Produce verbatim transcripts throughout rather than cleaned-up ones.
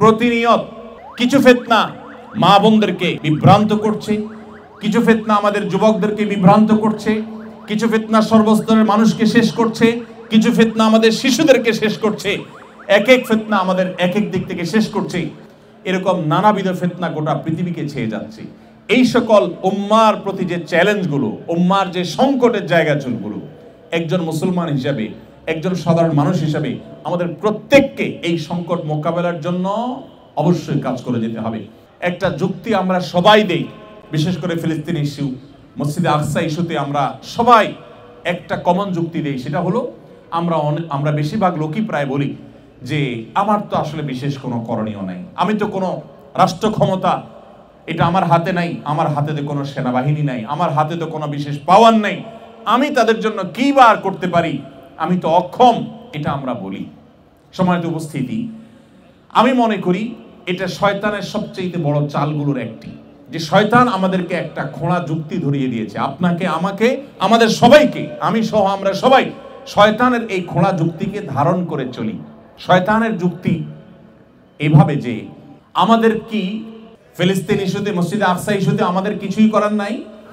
প্রতিনিয়ত কিছু ফিতনা মা বোনদেরকে বিভ্রান্ত করছে, কিছু ফিতনা আমাদের যুবকদেরকে বিভ্রান্ত করছে, কিছু ফিতনা সর্বস্তরের মানুষকে শেষ করছে, কিছু ফিতনা আমাদের শিশুদেরকে শেষ করছে, এক এক ফিতনা আমাদের এক এক দিক থেকে শেষ করছে। এরকম নানাবিধ ফিতনা গোটা পৃথিবীকে ছেয়ে যাচ্ছে। এই সকল উম্মার প্রতি যে চ্যালেঞ্জগুলো, উম্মার যে সংকটের জায়গাগুলো, একজন মুসলমান হিসাবে, একজন সাধারণ মানুষ হিসাবে আমাদের প্রত্যেককে এই সংকট মোকাবেলার জন্য অবশ্যই কাজ করে যেতে হবে। একটা যুক্তি আমরা সবাই দেই, বিশেষ করে ফিলিস্তিন ইস্যু, মসজিদে আকসা ইস্যুতে আমরা সবাই একটা কমন যুক্তি দেই, সেটা হলো আমরা আমরা বেশিরভাগ লোকই প্রায় বলি যে আমার তো আসলে বিশেষ কোনো করণীয় নাই, আমি তো কোনো রাষ্ট্র ক্ষমতা এটা আমার হাতে নাই, আমার হাতে তো কোনো সেনাবাহিনী নাই, আমার হাতে তো কোনো বিশেষ পাওয়ার নেই, আমি তাদের জন্য কি বার করতে পারি, আমি তো অক্ষম, এটা আমরা বলি। সম্মানিত উপস্থিতি, আমি মনে করি এটা শয়তানের সবচেয়ে বড় চালগুলোর একটি, যে শয়তান আমাদেরকে একটা খোঁড়া যুক্তি ধরিয়ে দিয়েছে, আপনাকে, আমাকে, আমাদের সবাইকে, আমি সহ আমরা সবাই শয়তানের এই খোঁড়া যুক্তিকে ধারণ করে চলি। শয়তানের যুক্তি এইভাবে যে আমাদের কি ফিলিস্তিন ইস্যুতে, মসজিদে আকসা ইস্যুতে আমাদের কিছুই করার নাই,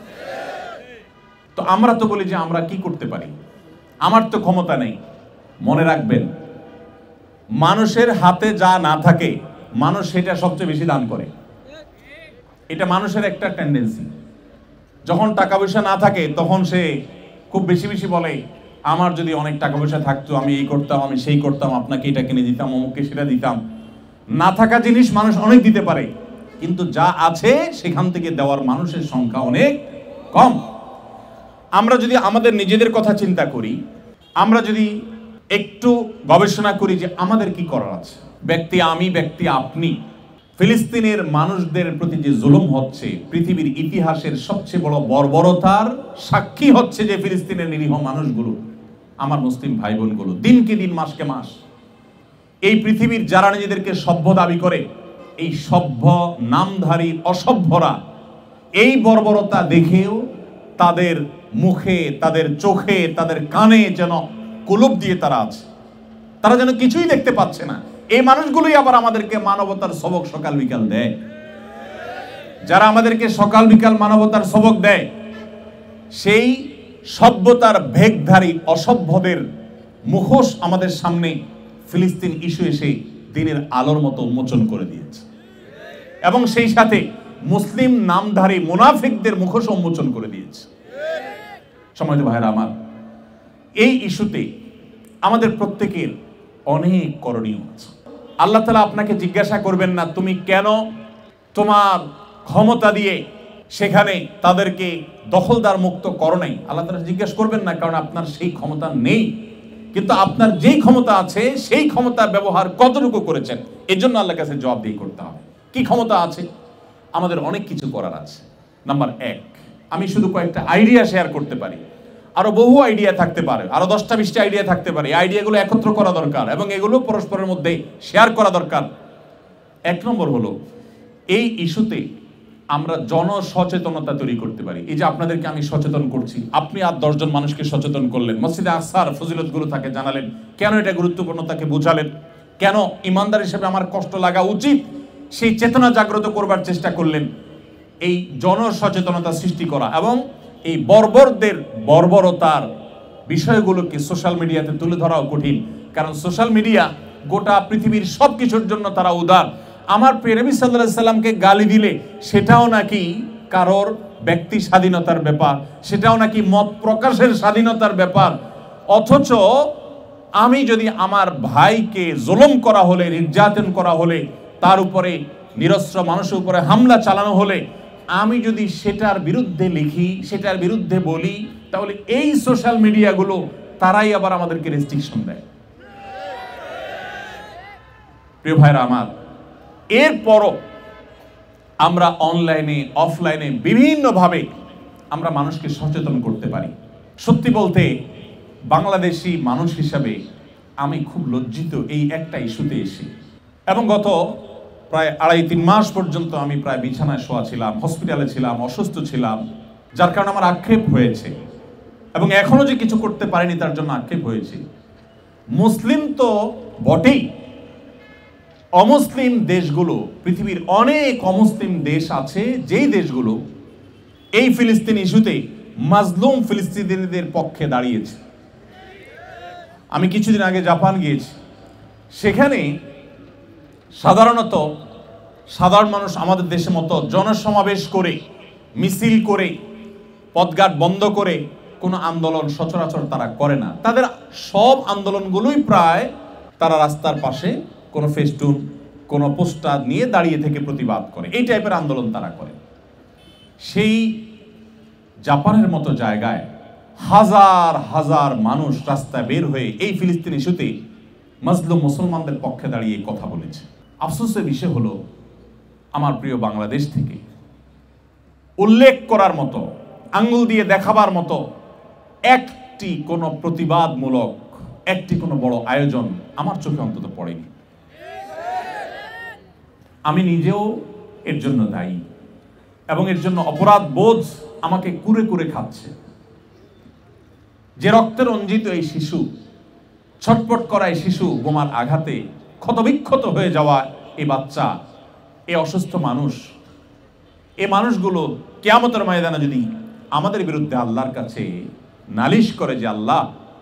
তো আমরা তো বলি যে আমরা কি করতে পারি, আমার তো ক্ষমতা নেই। মনে রাখবেন, মানুষের হাতে যা না থাকে মানুষ সেটা সবচেয়ে বেশি দান করে। এটা মানুষের একটা টেন্ডেন্সি। যখন টাকা পয়সা না থাকে তখন সে খুব বেশি বেশি বলে, আমার যদি অনেক টাকা পয়সা থাকতো আমি এই করতাম, আমি সেই করতাম, আপনাকে এটা কিনে দিতাম, অমুককে সেটা দিতাম। না থাকা জিনিস মানুষ অনেক দিতে পারে, কিন্তু যা আছে সেখান থেকে দেওয়ার মানুষের সংখ্যা অনেক কম। আমরা যদি আমাদের নিজেদের কথা চিন্তা করি, আমরা যদি একটু গবেষণা করি যে আমাদের কি করার আছে, ব্যক্তি আমি, ব্যক্তি আপনি, ফিলিস্তিনের মানুষদের প্রতি যে জুলুম হচ্ছে, পৃথিবীর ইতিহাসের সবচেয়ে বড় বর্বরতার সাক্ষী হচ্ছে যে ফিলিস্তিনের নিরীহ মানুষগুলো, আমার মুসলিম ভাই বোনগুলো, দিনকে দিন, মাসকে মাস এই পৃথিবীর যারা নিজেদেরকে সভ্য দাবি করে, এই সভ্য নামধারী অসভ্যরা এই বর্বরতা দেখেও তাদের মুখে, তাদের চোখে, তাদের কানে যেন কুলুপ দিয়ে তারা আছে, তারা যেন কিছুই দেখতে পাচ্ছে না। এই মানুষগুলোই আবার আমাদেরকে মানবতার সবক সকাল বিকাল দেয়। যারা আমাদেরকে সকাল বিকাল মানবতার সবক দেয়, সেই সভ্যতার ভেগধারী অসভ্যদের মুখোশ আমাদের সামনে ফিলিস্তিন ইস্যু এসে দিনের আলোর মতো উন্মোচন করে দিয়েছে, এবং সেই সাথে মুসলিম নামধারী মুনাফিকদের মুখোশ উন্মোচন করে দিয়েছে। সম্মানিত ভাইরা আমার, এই ইস্যুতে আমাদের প্রত্যেকের অনেক করণীয় আছে। আল্লাহ তাআলা আপনাকে জিজ্ঞাসা করবেন না তুমি কেন তোমার ক্ষমতা দিয়ে সেখানে তাদেরকে দখলদার মুক্ত করো নাই, আল্লাহ তাআলা জিজ্ঞাসা করবেন না, কারণ আপনার সেই ক্ষমতা নেই। কিন্তু আপনার যেই ক্ষমতা আছে সেই ক্ষমতার ব্যবহার কতটুকু করেছেন, এর জন্য আল্লাহর কাছে জবাবদিহি করতে হবে। কি ক্ষমতা আছে? আমাদের অনেক কিছু করার আছে। নাম্বার এক, আমি শুধু কয়েকটা আইডিয়া শেয়ার করতে পারি, আরো বহু আইডিয়া থাকতে পারে, আরো দশটা বিশটা আইডিয়া থাকতে পারে। এই আইডিয়াগুলো একত্র করা দরকার এবং এগুলো পরস্পরের মধ্যে শেয়ার করা দরকার। এক নম্বর হলো, এই ইস্যুতে আমরা জনসচেতনতা তৈরি করতে পারি। এই যে আপনাদেরকে আমি সচেতন করছি, আপনি আর দশজন মানুষকে সচেতন করলেন, মসজিদে আকসার ফজিলতগুলো তাকে জানালেন, কেন এটা গুরুত্বপূর্ণ তাকে বোঝালেন, কেন ইমানদার হিসেবে আমার কষ্ট লাগা উচিত সেই চেতনা জাগ্রত করবার চেষ্টা করলেন। এই জনসচেতনতা সৃষ্টি করা এবং এই বর্বরদের বর্বরতার বিষয়গুলোকে সোশ্যাল মিডিয়াতে তুলে ধরাও কঠিন, কারণ সোশ্যাল মিডিয়া গোটা পৃথিবীর সব কিছুর জন্য তারা উদার। আমার প্রিয় নবী সাল্লাল্লাহু আলাইহি সাল্লামকে গালি দিলে সেটাও নাকি কারোর ব্যক্তি স্বাধীনতার ব্যাপার, সেটাও নাকি মত প্রকাশের স্বাধীনতার ব্যাপার। অথচ আমি যদি আমার ভাইকে জুলুম করা হলে, নির্যাতন করা হলে, তার উপরে নিরস্ত্র মানুষের উপরে হামলা চালানো হলে আমি যদি সেটার বিরুদ্ধে লিখি, সেটার বিরুদ্ধে বলি, তাহলে এই সোশ্যাল মিডিয়াগুলো তারাই আবার আমাদেরকে রেস্ট্রিকশন দেয়। প্রিয় ভাইরা আমার, এরপরও আমরা অনলাইনে অফলাইনে বিভিন্নভাবে আমরা মানুষকে সচেতন করতে পারি। সত্যি বলতে বাংলাদেশি মানুষ হিসাবে আমি খুব লজ্জিত এই একটা ইস্যুতে এসে, এবং গত প্রায় আড়াই তিন মাস পর্যন্ত আমি প্রায় বিছানায় শোয়া ছিলাম, হসপিটালে ছিলাম, অসুস্থ ছিলাম, যার কারণে আমার আক্ষেপ হয়েছে এবং এখনো যে কিছু করতে পারিনি তার জন্য আক্ষেপ হয়েছে। মুসলিম তো বটেই, অমুসলিম দেশগুলো, পৃথিবীর অনেক অমুসলিম দেশ আছে যেই দেশগুলো এই ফিলিস্তিন ইস্যুতে মাজলুম ফিলিস্তিনিদের পক্ষে দাঁড়িয়েছে। আমি কিছুদিন আগে জাপান গিয়েছি, সেখানে সাধারণত সাধারণ মানুষ আমাদের দেশের মতো জনসমাবেশ করে, মিছিল করে, পথঘাট বন্ধ করে কোনো আন্দোলন সচরাচর তারা করে না। তাদের সব আন্দোলনগুলোই প্রায় তারা রাস্তার পাশে কোনো ফেস্টুন, কোনো পোস্টার নিয়ে দাঁড়িয়ে থেকে প্রতিবাদ করে, এই টাইপের আন্দোলন তারা করে। সেই জাপানের মতো জায়গায় হাজার হাজার মানুষ রাস্তায় বের হয়ে এই ফিলিস্তিন ইস্যুতে মাজলুম মুসলমানদের পক্ষে দাঁড়িয়ে কথা বলেছে। আফসোসের বিষয় হলো, আমার প্রিয় বাংলাদেশ থেকে উল্লেখ করার মতো, আঙ্গুল দিয়ে দেখাবার মতো একটি কোনো প্রতিবাদমূলক একটি কোনো বড় আয়োজন আমার চোখে অন্তত পড়েনি। আমি নিজেও এর জন্য দায়ী এবং এর জন্য অপরাধ বোধ আমাকে কুরে কুরে খাচ্ছে। যে রক্তে রঞ্জিত এই শিশু, ছটপট করা এই শিশু, বোমার আঘাতে ক্ষতবিক্ষত হয়ে যাওয়া এই বাচ্চা, এই অসুস্থ মানুষ, এই মানুষগুলো কিয়ামতের ময়দানে যদি আমাদের বিরুদ্ধে আল্লাহর কাছে নালিশ করে যে আল্লাহ,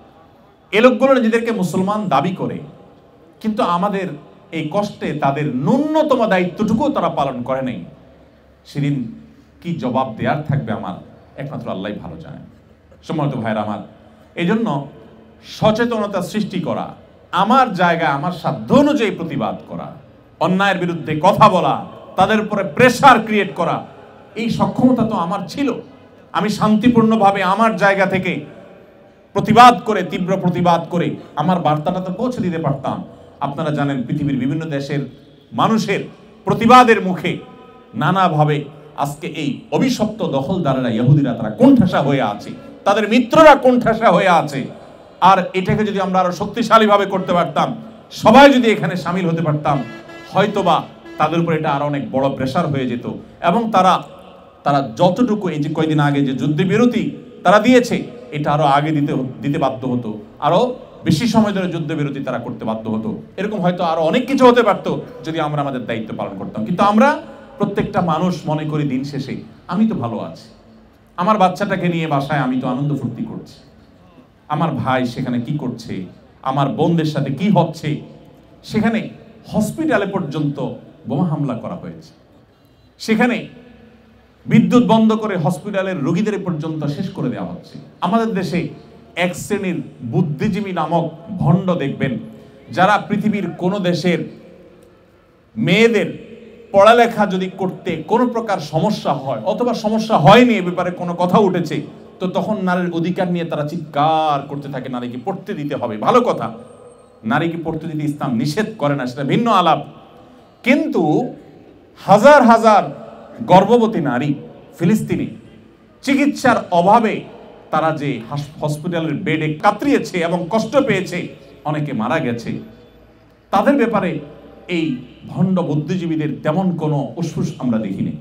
এ লোকগুলো নিজেদেরকে মুসলমান দাবি করে কিন্তু আমাদের এই কষ্টে তাদের ন্যূনতম দায়িত্বটুকুও তারা পালন করে নাই, সেদিন কি জবাব দেওয়ার থাকবে আমার একমাত্র আল্লাহই ভালো জানেন। সম্মানিত ভাইরা আমার, এই জন্য সচেতনতা সৃষ্টি করা, আমার জায়গায় আমার সাধ্য অনুযায়ী প্রতিবাদ করা, অন্যায়ের বিরুদ্ধে কথা বলা, তাদের উপরে প্রেসার ক্রিয়েট করা, এই সক্ষমতা তো আমার ছিল। আমি শান্তিপূর্ণভাবে আমার জায়গা থেকে প্রতিবাদ করে, তীব্র প্রতিবাদ করে আমার বার্তাটা তো পৌঁছে দিতে পারতাম। আপনারা জানেন পৃথিবীর বিভিন্ন দেশের মানুষের প্রতিবাদের মুখে নানাভাবে আজকে এই অভিশপ্ত দখলদারেরা, ইহুদিরা, তারা কোণঠাসা হয়ে আছে, তাদের মিত্ররা কোণঠাসা হয়ে আছে। আর এটাকে যদি আমরা আরো শক্তিশালীভাবে করতে পারতাম, সবাই যদি এখানে সামিল হতে পারতাম, হয়তোবা তাদের উপর এটা আরো অনেক বড় প্রেসার হয়ে যেত এবং তারা তারা যতটুকু এই যে কয়েকদিন আগে যে যুদ্ধবিরতি তারা দিয়েছে, এটা আরো আগে দিতে দিতে বাধ্য হতো, আরো বেশি সময় ধরে যুদ্ধবিরতি তারা করতে বাধ্য হতো। এরকম হয়তো আরো অনেক কিছু হতে পারতো যদি আমরা আমাদের দায়িত্ব পালন করতাম। কিন্তু আমরা প্রত্যেকটা মানুষ মনে করি দিন শেষে আমি তো ভালো আছি, আমার বাচ্চাটাকে নিয়ে বাসায় আমি তো আনন্দ ফুর্তি করছি, আমার ভাই সেখানে কি করছে, আমার বোনদের সাথে কি হচ্ছে। সেখানে হসপিটালে পর্যন্ত বোমা হামলা করা হয়েছে, সেখানে বিদ্যুৎ বন্ধ করে হসপিটালের রোগীদের পর্যন্ত শেষ করে দেওয়া হচ্ছে। আমাদের দেশে এক শ্রেণীর বুদ্ধিজীবী নামক ভণ্ড দেখবেন, যারা পৃথিবীর কোনো দেশের মেয়েদের পড়ালেখা যদি করতে কোনো প্রকার সমস্যা হয় অথবা সমস্যা হয়নি, এ ব্যাপারে কোনো কথা উঠেছে, তো তখন নারীর অধিকার নিয়ে তারা চিৎকার করতে থাকে, নারীকে পড়তে দিতে হবে। ভালো কথা, নারীকে পড়তে দিতে ইসলাম নিষেধ করে না, সেটা ভিন্ন আলাপ। কিন্তু হাজার হাজার গর্ভবতী নারী ফিলিস্তিনি চিকিৎসার অভাবে তারা যে হসপিটালের বেডে কাতরিয়েছে এবং কষ্ট পেয়েছে, অনেকে মারা গেছে, তাদের ব্যাপারে এই ভণ্ড বুদ্ধিজীবীদের তেমন কোনো উসফুস আমরা দেখিনি।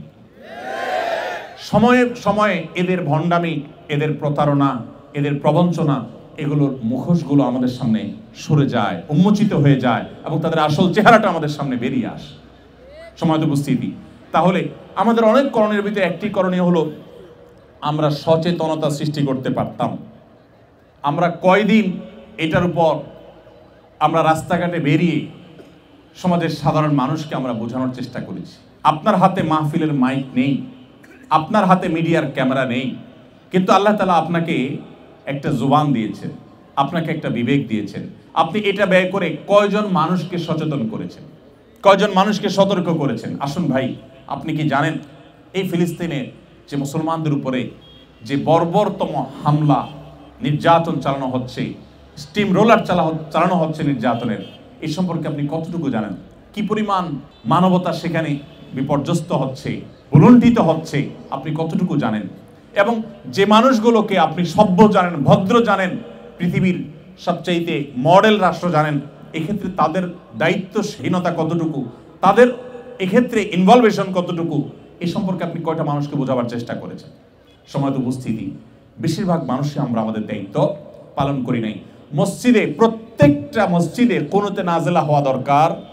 সময়ে সময়ে এদের ভণ্ডামি, এদের প্রতারণা, এদের প্রবঞ্চনা, এগুলোর মুখোশগুলো আমাদের সামনে সরে যায়, উন্মোচিত হয়ে যায় এবং তাদের আসল চেহারাটা আমাদের সামনে বেরিয়ে আসে। সময়ত উপস্থিতি, তাহলে আমাদের অনেক করণের ভিতরে একটি করণীয় হলো আমরা সচেতনতা সৃষ্টি করতে পারতাম। আমরা কয়দিন এটার উপর আমরা রাস্তাঘাটে বেরিয়ে সমাজের সাধারণ মানুষকে আমরা বোঝানোর চেষ্টা করেছি। আপনার হাতে মাহফিলের মাইক নেই, আপনার হাতে মিডিয়ার ক্যামেরা নেই, কিন্তু আল্লাহ তাআলা আপনাকে একটা জুবান দিয়েছেন, আপনাকে একটা বিবেক দিয়েছেন। আপনি এটা ব্যয় করে কয়জন মানুষকে সচেতন করেছেন, কয়জন মানুষকে সতর্ক করেছেন। আসুন ভাই, আপনি কি জানেন এই ফিলিস্তিনে যে মুসলমানদের উপরে যে বর্বরতম হামলা, নির্যাতন চালানো হচ্ছে, স্টিম রোলার চালা চালানো হচ্ছে নির্যাতনের, এই সম্পর্কে আপনি কতটুকু জানেন? কি পরিমাণ মানবতা সেখানে বিপর্যস্ত হচ্ছে, ভুলুণ্ঠিত হচ্ছে, আপনি কতটুকু জানেন? এবং যে মানুষগুলোকে আপনি সভ্য জানেন, ভদ্র জানেন, পৃথিবীর সবচাইতে মডেল রাষ্ট্র জানেন, এক্ষেত্রে তাদের দায়িত্বহীনতা কতটুকু, তাদের এক্ষেত্রে ইনভলভেশন কতটুকু, এই সম্পর্কে আপনি কয়টা মানুষকে বোঝাবার চেষ্টা করেছেন? সময় উপস্থিতি, বেশিরভাগ মানুষই আমরা আমাদের দায়িত্ব পালন করি নাই। মসজিদে, প্রত্যেকটা মসজিদে কুনুতে নাজিলা হওয়া দরকার,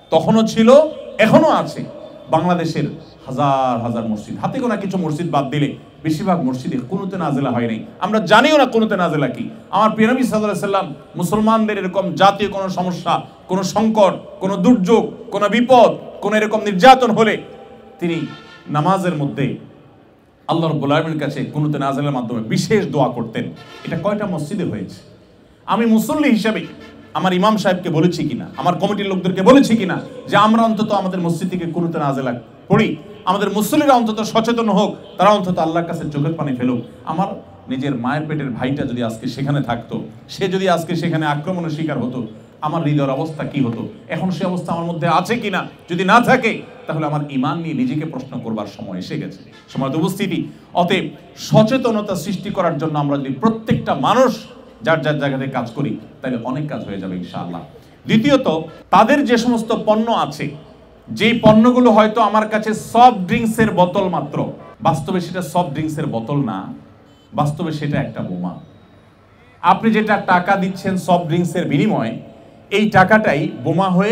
তখনও ছিল, এখনো আছে। বাংলাদেশের হাজার হাজার মসজিদ, হাতে গোনা কিছু মসজিদ বাদ দিলে বেশিরভাগ মসজিদে কুনুতে নাজেলা হয় নাই। আমরা জানিও না কুনুতে নাজেলা কি। আমার প্রিয় নবী সাল্লাল্লাহু আলাইহি সাল্লাম মুসলমানদের এরকম জাতীয় কোনো সমস্যা, কোনো সংকট, কোনো দুর্যোগ, কোনো বিপদ, কোনো এরকম নির্যাতন হলে তিনি নামাজের মধ্যে আল্লাহ রাব্বুল আলামিনের কাছে কুনুতে নাজেলার মাধ্যমে বিশেষ দোয়া করতেন। এটা কয়টা মসজিদে হয়েছে? আমি মুসল্লি হিসাবে আমার ইমাম সাহেবকে বলেছি কিনা, আমার কমিটির লোকদেরকে বলেছি কিনা যে আমরা অন্তত আমাদের মসজিদ থেকে কুনুতে নাজেলা পড়ি, আমাদের মুসল্লিরা অন্তত সচেতন হোক, তারা অন্তত আল্লাহর কাছে চোখের পানি ফেলুক। আমার নিজের মায়ের পেটের ভাইটা যদি আজকে সেখানে থাকতো, সে যদি আজকে সেখানে আক্রমণের শিকার হতো, আমার হৃদয়ের অবস্থা কি হতো? এখন সে অবস্থা আমার মধ্যে আছে কিনা? যদি না থাকে তাহলে আমার ঈমান নিয়ে নিজেকে প্রশ্ন করবার সময় এসে গেছে। সময় উপস্থিতি, অতএব সচেতনতা সৃষ্টি করার জন্য আমরা যদি প্রত্যেকটা মানুষ যার যার জায়গাতে কাজ করি তাহলে অনেক কাজ হয়ে যাবে ইনশাআল্লাহ। দ্বিতীয়ত, তাদের যে সমস্ত পণ্য আছে, যেই পণ্যগুলো হয়তো আমার কাছে সফট ড্রিঙ্কসের বোতল মাত্র, বাস্তবে সেটা সফট ড্রিঙ্কসের বোতল না, বাস্তবে সেটা একটা বোমা। আপনি যেটা টাকা দিচ্ছেন সফট ড্রিঙ্কসের বিনিময়ে, এই টাকাটাই বোমা হয়ে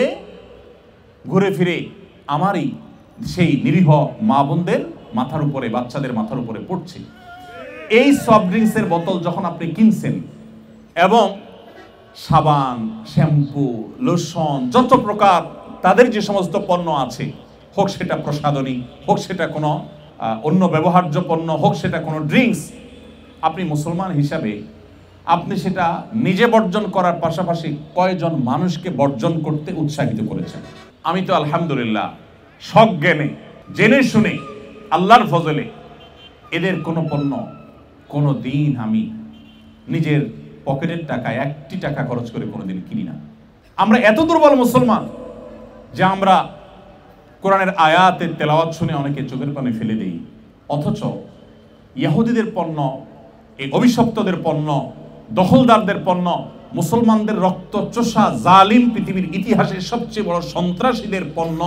ঘুরে ফিরে আমারই সেই নিরীহ মা বোনদের মাথার উপরে, বাচ্চাদের মাথার উপরে পড়ছে। এই সফট ড্রিঙ্কসের বোতল যখন আপনি কিনছেন এবং সাবান, শ্যাম্পু, লোশন, যত প্রকার তাদের যে সমস্ত পণ্য আছে, হোক সেটা প্রসাধনী, হোক সেটা কোনো অন্য ব্যবহার্য পণ্য, হোক সেটা কোনো ড্রিঙ্কস, আপনি মুসলমান হিসাবে আপনি সেটা নিজে বর্জন করার পাশাপাশি কয়জন মানুষকে বর্জন করতে উৎসাহিত করেছেন? আমি তো আলহামদুলিল্লাহ সজ্ঞানে জেনে শুনে আল্লাহর ফজলে এদের কোনো পণ্য কোনো দিন আমি নিজের পকেটের টাকায় একটি টাকা খরচ করে কোনোদিন কিনি না। আমরা এত দুর্বল মুসলমান যে আমরা কোরআনের আয়াতের তেলাওয়াত শুনে অনেকে চোখের পানি ফেলে দেই, অথচ ইহুদিদের পণ্য, এই অভিশপ্তদের পণ্য, দখলদারদের পণ্য, মুসলমানদের রক্ত চোষা জালিম পৃথিবীর ইতিহাসের সবচেয়ে বড় সন্ত্রাসীদের পণ্য,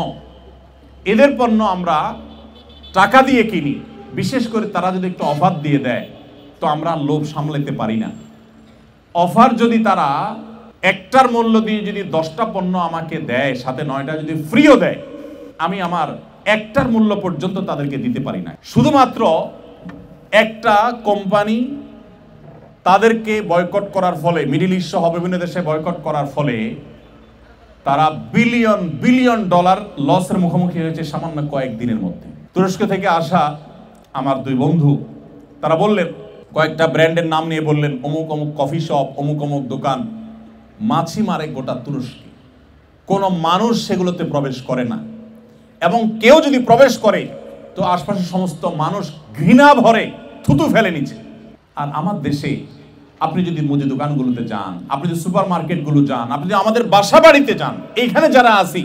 এদের পণ্য আমরা টাকা দিয়ে কিনি। বিশেষ করে তারা যদি একটু অফার দিয়ে দেয় তো আমরা লোভ সামলাতে পারি না। অফার যদি তারা একটার মূল্য দিয়ে যদি দশটা পণ্য আমাকে দেয়, সাথে নয়টা যদি ফ্রিও দেয়, আমি আমার একটার মূল্য পর্যন্ত তাদেরকে দিতে পারি না। শুধুমাত্র একটা কোম্পানি তাদেরকে বয়কট করার ফলে, মিডল ইস্ট সহ বিভিন্ন দেশে বয়কট করার ফলে তারা বিলিয়ন বিলিয়ন ডলার লসের মুখোমুখি হয়েছে সামান্য কয়েকদিনের মধ্যে। তুরস্ক থেকে আসা আমার দুই বন্ধু তারা বললেন, কয়েকটা ব্র্যান্ডের নাম নিয়ে বললেন, অমুক অমুক কফি শপ, অমুক অমুক দোকান মাছি মারে গোটা তুরস্কে, কোনো মানুষ সেগুলোতে প্রবেশ করে না, এবং কেউ যদি প্রবেশ করে তো আশপাশের সমস্ত মানুষ ঘৃণা ভরে থুতু ফেলে নিচ্ছে। আর আমার দেশে আপনি যদি মুদি দোকানগুলোতে যান, আপনি যদি সুপার মার্কেটগুলো যান, আপনি যদি আমাদের বাসা বাড়িতে যান, এইখানে যারা আছি,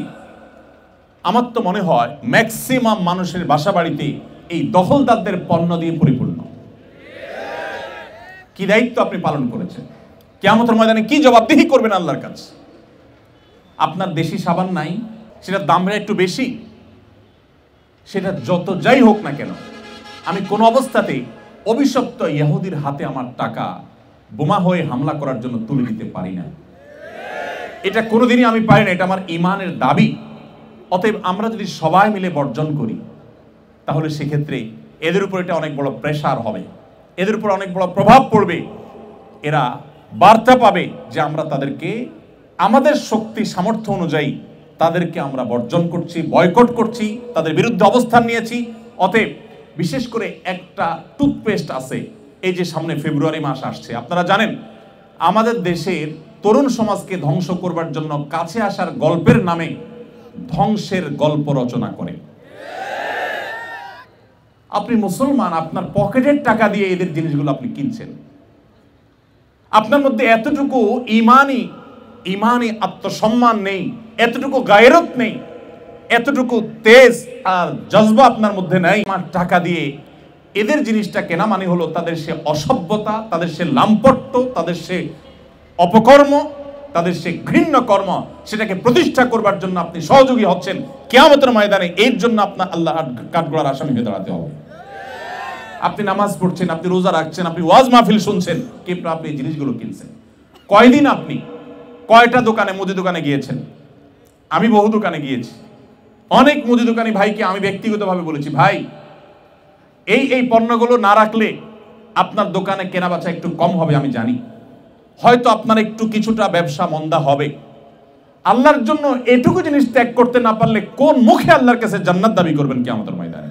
আমার তো মনে হয় ম্যাক্সিমাম মানুষের বাসা বাড়িতে এই দখলদারদের পণ্য দিয়ে পরিপূর্ণ। কি দায়িত্ব আপনি পালন করেছেন? কিয়ামতের ময়দানে কি জবাবদিহি করবেন আল্লাহর কাছে? আপনার দেশি সাবান নাই, সেটার দামটা একটু বেশি, সেটা যত যাই হোক না কেন, আমি কোন অবস্থাতেই অভিশপ্ত ইহুদির হাতে আমার টাকা বোমা হয়ে হামলা করার জন্য তুলে দিতে পারি না। এটা কোনোদিনই আমি পারি না, এটা আমার ঈমানের দাবি। অতএব আমরা যদি সবাই মিলে বর্জন করি তাহলে সেক্ষেত্রে এদের উপর এটা অনেক বড় প্রেসার হবে, এদের উপর অনেক বড় প্রভাব পড়বে। এরা বার্তা পাবে যে আমরা তাদেরকে আমাদের শক্তি সামর্থ্য অনুযায়ী তাদেরকে আমরা বর্জন করছি, বয়কট করছি, তাদের বিরুদ্ধে অবস্থান নিয়েছি। অতএব বিশেষ করে একটা টুথপেস্ট আছে, এই যে সামনে ফেব্রুয়ারি মাস আসছে, আপনারা জানেন আমাদের দেশের তরুণ সমাজকে ধ্বংস করবার জন্য কাছে আসার গল্পের নামে ধ্বংসের গল্প রচনা করে। আপনি মুসলমান, আপনার পকেটের টাকা দিয়ে এদের জিনিসগুলো আপনি কিনছেন। আপনার মধ্যে এতটুকু ইমানি ইমানি আত্মসম্মান নেই, এতটুকু গায়রত নেই, এতটুকু তেজ আর জজবা আপনার মধ্যে নাই। আমার টাকা দিয়ে এদের জিনিসটা কেনা মানে হলো তাদের সে অসভ্যতা, তাদের সে লাম্পট্য, তাদের সে অপকর্ম, তাদের সে ঘৃণ্য কর্ম, সেটাকে প্রতিষ্ঠা করবার জন্য আপনি সহযোগী হচ্ছেন। কিয়ামতের ময়দানে এর জন্য আপনার আল্লাহর কাঠগড়ার আসামি হয়ে দাঁড়াতে হবে। আপনি নামাজ পড়ছেন, আপনি রোজা রাখছেন, আপনি ওয়াজ মাহফিল শুনছেন, কিন্তু আপনি এই জিনিসগুলো কিনছেন। কয়দিন আপনি কয়টা দোকানে, মুদি দোকানে গিয়েছেন? আমি বহু দোকানে গিয়েছি, অনেক মুদি দোকানি ভাইকে আমি ব্যক্তিগতভাবে বলেছি, ভাই এই এই পণ্যগুলো না রাখলে আপনার দোকানে কেনাবেচা একটু কম হবে, আমি জানি হয়তো আপনার একটু কিছুটা ব্যবসা মন্দা হবে, আল্লাহর জন্য এটুকু জিনিস ত্যাগ করতে না পারলে কোন মুখে আল্লাহর কাছে জান্নাত দাবি করবেন কিয়ামতের ময়দানে?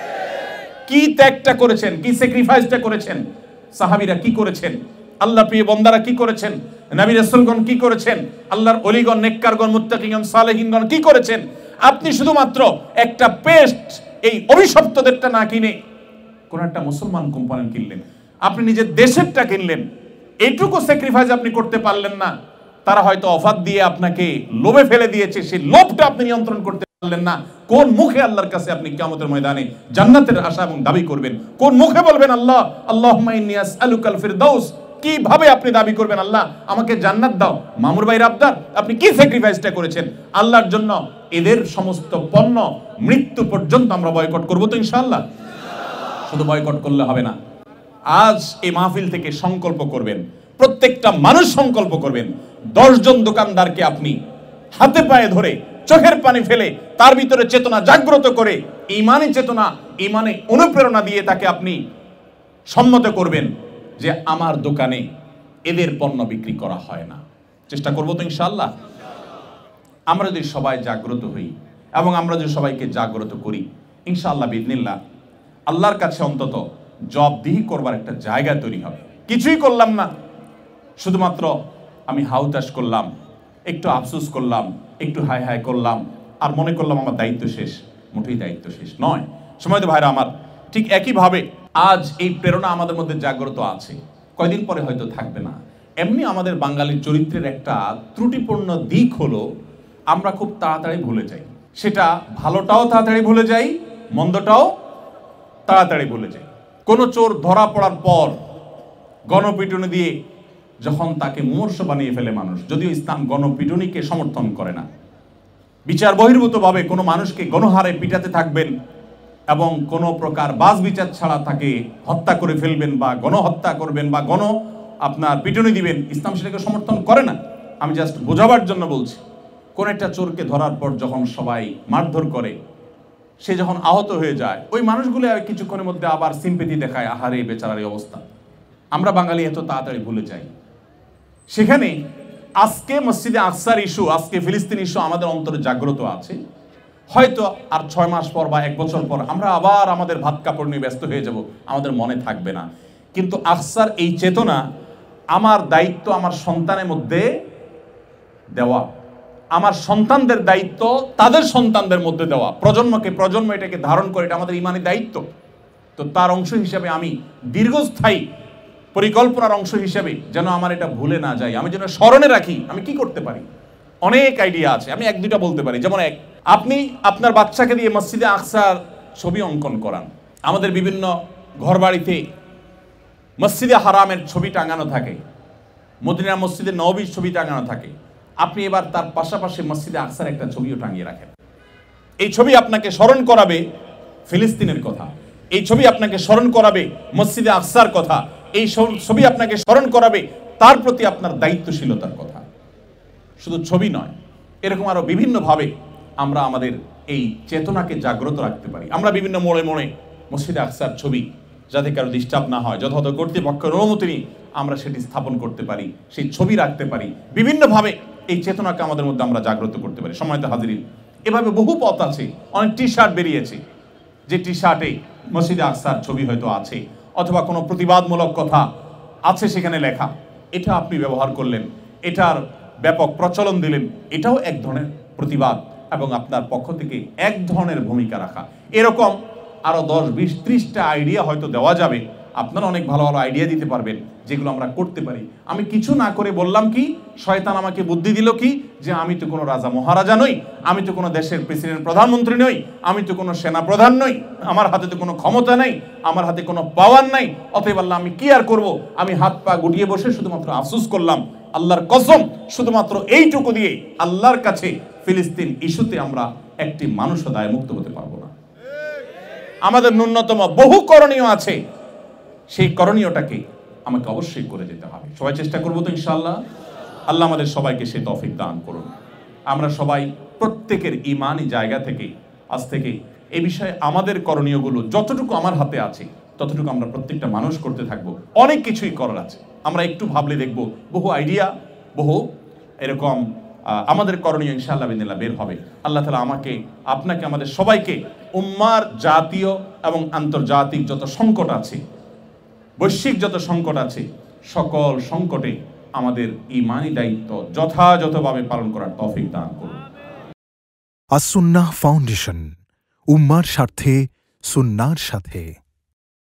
কি ত্যাগটা করেছেন, কি স্যাক্রিফাইসটা করেছেন, সাহাবীরা কি করেছেন, আল্লাহ প্রিয় বান্দারা কি করেছেন, নবী রাসূলগণ কি করেছেন, আল্লাহর ওলিগণ, নেককারগণ, মুত্তাকিগণ, সালেহিনগণ কি করেছেন। আপনি শুধুমাত্র একটা পেস্ট এই অভিশপ্তদেরটা না কিনে কোন একটা মুসলমান কোম্পানি কিনলেন, আপনি নিজের দেশেরটা কিনলেন, এইটুকু স্যাক্রিফাইস আপনি করতে পারলেন না। তারা হয়তো অফার দিয়ে আপনাকে লোভে ফেলে দিয়েছে, সেই লোভটা আপনি নিয়ন্ত্রণ করতে পারলেন না। কোন মুখে আল্লাহর কাছে আপনি কিয়ামতের ময়দানে জান্নাতের আশা এবং দাবি করবেন? কোন মুখে বলবেন আল্লাহ আল্লাহুম্মা ইন্নী আসআলুকাল ফিরদাউস? কিভাবে আপনি দাবি করবেন আল্লাহ আমাকে জান্নাত দাও? মামুর ভাইয়ের আবদার, আপনি কি স্যাক্রিফাইসটা করেছেন আল্লাহর জন্য? এদের সমস্ত পণ্য মৃত্যু পর্যন্ত আমরা বয়কট করব তো ইনশাআল্লাহ। শুধু বয়কট করলে হবে না, আজ এই মাহফিল থেকে সংকল্প করবেন, প্রত্যেকটা মানুষ সংকল্প করবেন, দশ জন দোকানদারকে আপনি হাতে পায়ে ধরে চোখের পানি ফেলে তার ভিতরে চেতনা জাগ্রত করে ঈমানি চেতনা, ঈমানে অনুপ্রেরণা দিয়ে তাকে আপনি সম্মত করবেন যে আমার দোকানে এদের পণ্য বিক্রি করা হয় না। চেষ্টা করবো তো ইনশাআল্লাহ। আমরা যদি সবাই জাগ্রত হই এবং আমরা যদি সবাইকে জাগ্রত করি ইনশাআল্লাহ বিইذনিল্লাহ আল্লাহর কাছে অন্তত জবাবদিহি করবার একটা জায়গা তৈরি হবে। কিছুই করলাম না, শুধুমাত্র আমি হাউতাস করলাম, একটু আফসোস করলাম, একটু হাই হাই করলাম আর মনে করলাম আমার দায়িত্ব শেষ। মোটেই দায়িত্ব শেষ নয়। সময় তো ভাইরা আমার, ঠিক একইভাবে আজ এই প্রেরণা আমাদের মধ্যে জাগ্রত আছে, কয়দিন পরে হয়তো থাকবে না। এমনি আমাদের বাঙালির চরিত্রের একটা ত্রুটিপূর্ণ দিক হলো আমরা খুব তাড়াতাড়ি ভুলে যাই। সেটা ভালোটাও তাড়াতাড়ি ভুলে যাই, মন্দটাও তাড়াতাড়ি ভুলে যাই। কোনো চোর ধরা পড়ার পর গণপিটুনি দিয়ে যখন তাকে মুমূর্ষ বানিয়ে ফেলে মানুষ, যদিও ইসলাম গণপিটুনিকে সমর্থন করে না, বিচার বহির্ভূতভাবে কোনো মানুষকে গণহারে পিটাতে থাকবেন এবং কোনো প্রকার বাস বিচার ছাড়া তাকে হত্যা করে ফেলবেন বা গণহত্যা করবেন বা গণ আপনার পিটুনি দিবেন, ইসলাম সেটাকে সমর্থন করে না। আমি জাস্ট বোঝাবার জন্য বলছি। কোন একটা চোরকে ধরার পর যখন সবাই মারধর করে, সে যখন আহত হয়ে যায়, ওই মানুষগুলো কিছুক্ষণের মধ্যে আবার সিম্পেথি দেখায়, আহারে বেচারার অবস্থা। আমরা বাঙালি এত তাড়াতাড়ি ভুলে যাই। সেখানে আজকে মসজিদে আকসার ইস্যু, আজকে ফিলিস্তিন ইস্যু আমাদের অন্তরে জাগ্রত আছে। হয়তো আর ছয় মাস পর বা এক বছর পর আমরা আবার আমাদের ভাত কাপড় নিয়ে ব্যস্ত হয়ে যাব, আমাদের মনে থাকবে না। কিন্তু আকসার এই চেতনা আমার দায়িত্ব আমার সন্তানের মধ্যে দেওয়া, আমার সন্তানদের দায়িত্ব তাদের সন্তানদের মধ্যে দেওয়া, প্রজন্মকে প্রজন্ম এটাকে ধারণ করে, এটা আমাদের ইমানি দায়িত্ব। তো তার অংশ হিসেবে আমি দীর্ঘস্থায়ী পরিকল্পনার অংশ হিসেবে যেন আমার এটা ভুলে না যাই, আমি যেন স্মরণে রাখি আমি কি করতে পারি। অনেক আইডিয়া আছে, আমি এক দুইটা বলতে পারি। যেমন এক, আপনি আপনার বাচ্চাকে দিয়ে মসজিদে আকসার ছবি অঙ্কন করান। আমাদের বিভিন্ন ঘরবাড়িতে মসজিদে হারামের ছবি টাঙানো থাকে, মদিনা মসজিদে নববীর ছবি টাঙানো থাকে। আপনি এবার তার পাশাপাশি মসজিদে আকসার একটা ছবিও টাঙিয়ে রাখেন। এই ছবি আপনাকে স্মরণ করাবে ফিলিস্তিনের কথা, এই ছবি আপনাকে স্মরণ করাবে মসজিদে আকসার কথা, এই ছবি আপনাকে স্মরণ করাবে তার প্রতি আপনার দায়িত্বশীলতার কথা। শুধু ছবি নয়, এরকম আরো বিভিন্নভাবে আমরা আমাদের এই চেতনাকে জাগ্রত রাখতে পারি। আমরা বিভিন্ন মোড়ে মোড়ে মসজিদে আকসার ছবি, যাতে কারো ডিস্টার্ব না হয়, যথাযথ কর্তৃপক্ষের অনুমতি নিয়ে আমরা সেটি স্থাপন করতে পারি, সেই ছবি রাখতে পারি। বিভিন্নভাবে এই চেতনাকে আমাদের মধ্যে আমরা জাগ্রত করতে পারি। সময়তে হাজিরিন, এভাবে বহু পথ আছে। অনেক টি শার্ট বেরিয়েছে, যে টি শার্টে মসজিদে আকসার ছবি হয়তো আছে, অথবা কোনো প্রতিবাদমূলক কথা আছে সেখানে লেখা, এটা আপনি ব্যবহার করলেন, এটার ব্যাপক প্রচলন দিলেন, এটাও এক ধরনের প্রতিবাদ এবং আপনার পক্ষ থেকে এক ধরনের ভূমিকা রাখা। এরকম আরো দশ বিশ ত্রিশটা আইডিয়া হয়তো দেওয়া যাবে। আপনারা অনেক ভালো ভালো আইডিয়া দিতে পারবেন যেগুলো আমরা করতে পারি। আমি কিছু না করে বললাম কি, শয়তান আমাকে বুদ্ধি দিল কি, যে আমি তো কোনো রাজা মহারাজা নই, আমি তো কোনো দেশের প্রেসিডেন্ট প্রধানমন্ত্রী নই, আমি তো কোনো সেনা প্রধান নই, আমার হাতে তো কোনো ক্ষমতা নেই, আমার হাতে কোনো পাওয়ার নাই, অতএব আল্লাহ আমি কি আর করব, আমি হাত পা গুটিয়ে বসে শুধুমাত্র আফসোস করলাম। আল্লাহর কসম, শুধুমাত্র এইটুকু দিয়ে আল্লাহর কাছে ফিলিস্তিন ইস্যুতে আমরা একটি মানুষও দায়মুক্ত হতে পারবো না। আমাদের ন্যূনতম বহু করণীয় আছে, সেই করণীয়টাকে আমাকে অবশ্যই করে যেতে হবে। সবাই চেষ্টা করবো তো ইনশাআল্লাহ। আল্লাহ আমাদের সবাইকে সেই তৌফিক দান করুন। আমরা সবাই প্রত্যেকের ইমানি জায়গা থেকে আজ থেকে এই বিষয়ে আমাদের করণীয়গুলো যতটুকু আমার হাতে আছে ততটুকু আমরা প্রত্যেকটা মানুষ করতে থাকবো। অনেক কিছুই করার আছে, আমরা একটু ভাবলে দেখবো বহু আইডিয়া, বহু এরকম আমাদের করণীয় ইনশাআল্লাহ বিদিনিল্লাহ বের হবে। আল্লাহ তাআলা আমাকে, আপনাকে, আমাদের সবাইকে উম্মার জাতীয় এবং আন্তর্জাতিক যত সংকট আছে, বৈশ্বিক যত সংকট আছে, সকল সংকটে আমাদের ঈমানি দায়িত্ব যথাযথভাবে পালন করার তৌফিক দান করুন। আস-সুন্নাহ ফাউন্ডেশন, উম্মার স্বার্থে সুন্নাহর সাথে।